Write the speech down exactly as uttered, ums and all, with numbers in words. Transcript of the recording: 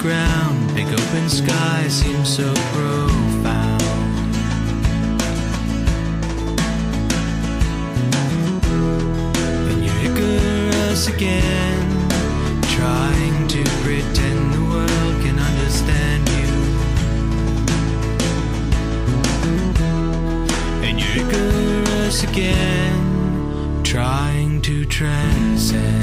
ground, big open sky seems so profound. And you're Icarus again, trying to pretend the world can understand you. And you're Icarus again, trying to transcend.